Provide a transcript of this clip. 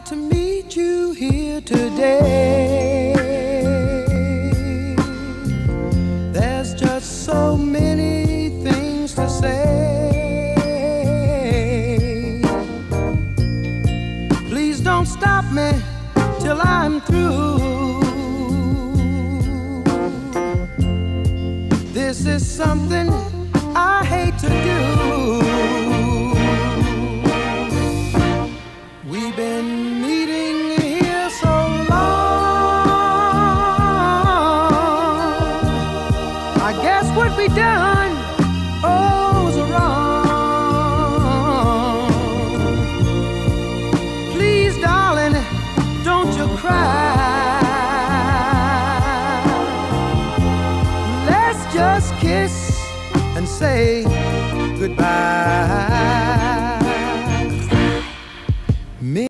to meet you here today. There's just so many things to say. Please don't stop me till I'm through. This is something I hate to do. We've been meeting here so long. I guess what we done, oh, was wrong. Please, darling, don't you cry. Let's just kiss and say goodbye.